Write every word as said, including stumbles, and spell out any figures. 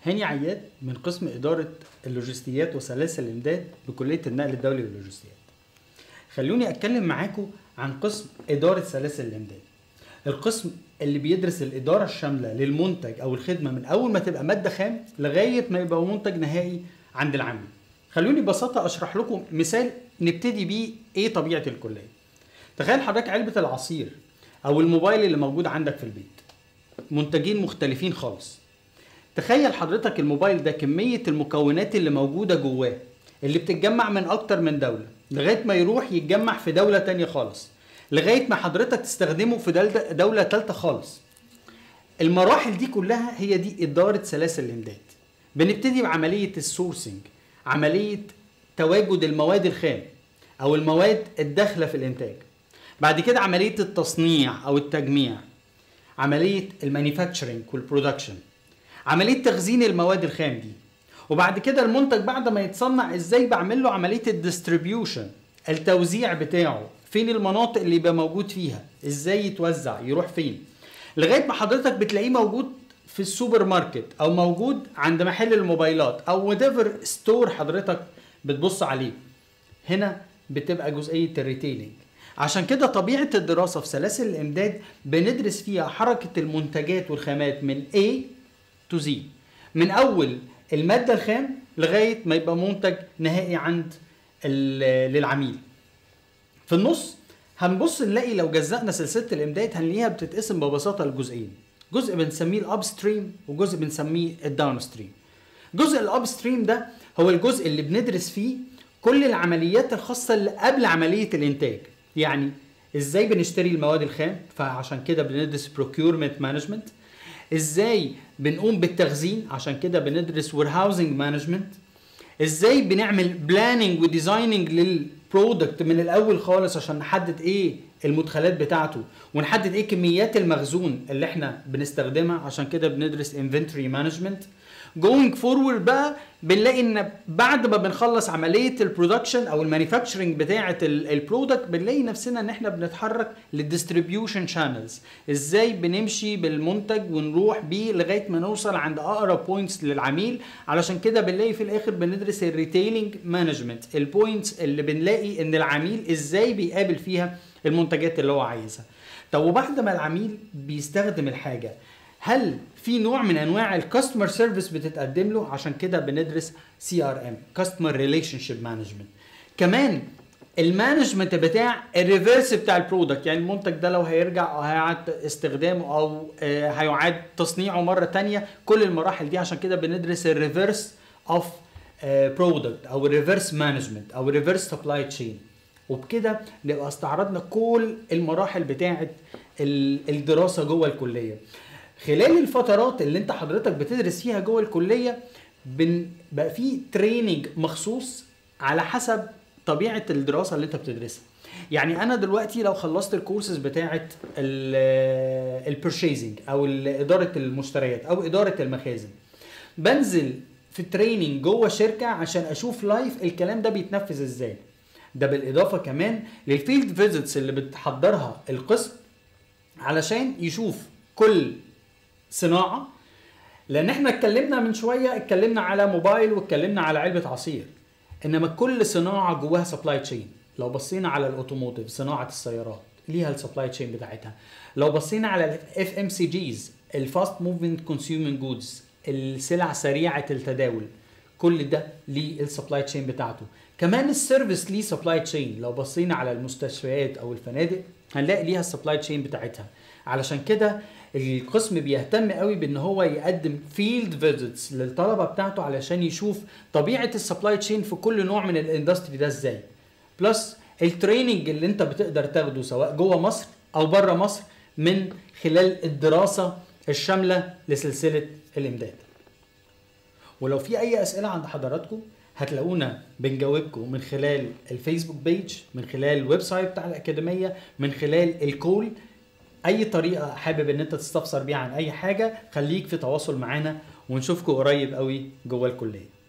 هاني عياد من قسم إدارة اللوجستيات وسلاسل الإمداد بكلية النقل الدولي واللوجستيات. خلوني أتكلم معاكم عن قسم إدارة سلاسل الإمداد، القسم اللي بيدرس الإدارة الشاملة للمنتج أو الخدمة من أول ما تبقى مادة خام لغاية ما يبقى منتج نهائي عند العميل. خلوني ببساطة أشرح لكم مثال نبتدي بيه إيه طبيعة الكلية. تخيل حضرتك علبة العصير أو الموبايل اللي موجود عندك في البيت، منتجين مختلفين خالص. تخيل حضرتك الموبايل ده كمية المكونات اللي موجودة جواه اللي بتتجمع من أكتر من دولة لغاية ما يروح يتجمع في دولة تانية خالص، لغاية ما حضرتك تستخدمه في دولة تالتة خالص. المراحل دي كلها هي دي إدارة سلاسل الإمداد. بنبتدي بعملية السورسنج، عملية تواجد المواد الخام أو المواد الداخلة في الإنتاج. بعد كده عملية التصنيع أو التجميع، عملية المانيفاكتشرنج والبرودكشن، عملية تخزين المواد الخام دي. وبعد كده المنتج بعد ما يتصنع ازاي بعمل له عملية الديستريبيوشن، التوزيع بتاعه، فين المناطق اللي يبقى موجود فيها، ازاي يتوزع، يروح فين، لغاية ما حضرتك بتلاقيه موجود في السوبر ماركت او موجود عند محل الموبايلات او whatever ستور حضرتك بتبص عليه. هنا بتبقى جزئية الريتيلينج. عشان كده طبيعة الدراسة في سلاسل الإمداد بندرس فيها حركة المنتجات والخامات من A to Z، من أول المادة الخام لغاية ما يبقى منتج نهائي عند للعميل. في النص هنبص نلاقي لو جزأنا سلسلة الإمداد هنلاقيها بتتقسم ببساطة لجزئين، جزء بنسميه الأبستريم وجزء بنسميه الداونستريم. جزء الأبستريم ده هو الجزء اللي بندرس فيه كل العمليات الخاصة اللي قبل عملية الإنتاج، يعني إزاي بنشتري المواد الخام، فعشان كده بندرس procurement management. ازاي بنقوم بالتخزين، عشان كده بندرس warehousing management. ازاي بنعمل بلاننج وديزايننج للبرودكت من الاول خالص عشان نحدد ايه المدخلات بتاعته ونحدد ايه كميات المخزون اللي احنا بنستخدمها، عشان كده بندرس inventory management. going forward بقى بنلاقي ان بعد ما بنخلص عمليه البرودكشن او المانيفاكتشرنج بتاعه البرودكت بنلاقي نفسنا ان احنا بنتحرك للديستريبيوشن شانلز، ازاي بنمشي بالمنتج ونروح بيه لغايه ما نوصل عند اقرب بوينتس للعميل. علشان كده بنلاقي في الاخر بندرس الريتيلينج مانجمنت، البوينتس اللي بنلاقي ان العميل ازاي بيقابل فيها المنتجات اللي هو عايزها. طب وبعد ما العميل بيستخدم الحاجه هل في نوع من انواع الكاستمر سيرفيس بتتقدم له؟ عشان كده بندرس سي ار ام، كاستمر ريليشن شيب مانجمنت. كمان المانجمنت بتاع الريفرس بتاع البرودكت، يعني المنتج ده لو هيرجع او هيعاد استخدامه او هيعاد تصنيعه مره تانية، كل المراحل دي. عشان كده بندرس الريفرس اوف برودكت او الريفرس مانجمنت او الريفرس سبلاي تشين. وبكده نبقى استعرضنا كل المراحل بتاعه الدراسه جوه الكليه. خلال الفترات اللي انت حضرتك بتدرس فيها جوه الكليه بقى في تريننج مخصوص على حسب طبيعه الدراسه اللي انت بتدرسها. يعني انا دلوقتي لو خلصت الكورسز بتاعه البرشيزنج او اداره المشتريات او اداره المخازن، بنزل في التريننج جوه شركه عشان اشوف لايف الكلام ده بيتنفذ ازاي. ده بالاضافه كمان للفيلد فيزيتس اللي بتحضرها القسم علشان يشوف كل صناعه. لان احنا اتكلمنا من شويه اتكلمنا على موبايل واتكلمنا على علبه عصير، انما كل صناعه جواها سبلاي تشين. لو بصينا على الاوتوموتيف، صناعه السيارات ليها السبلاي تشين بتاعتها. لو بصينا على الاف ام سي جيز، الفاست موفمنت كونسيومينج جودز، السلع سريعه التداول، كل ده ليه السبلاي تشين بتاعته. كمان السيرفيس ليه سبلاي تشين. لو بصينا على المستشفيات او الفنادق هنلاقي ليها السبلاي تشين بتاعتها. علشان كده القسم بيهتم قوي بان هو يقدم فيلد فيزيتس للطلبه بتاعته علشان يشوف طبيعه السبلاي تشين في كل نوع من الاندستري ده ازاي، بلس التريننج اللي انت بتقدر تاخده سواء جوه مصر او بره مصر من خلال الدراسه الشامله لسلسله الامداد. ولو في اي اسئله عند حضراتكم هتلاقونا بنجاوبكم من خلال الفيسبوك بيج، من خلال الويب سايت بتاع الاكاديميه، من خلال الكول. اي طريقه حابب ان انت تستفسر بيها عن اي حاجه خليك في تواصل معانا، ونشوفكم قريب قوي جوه الكليه.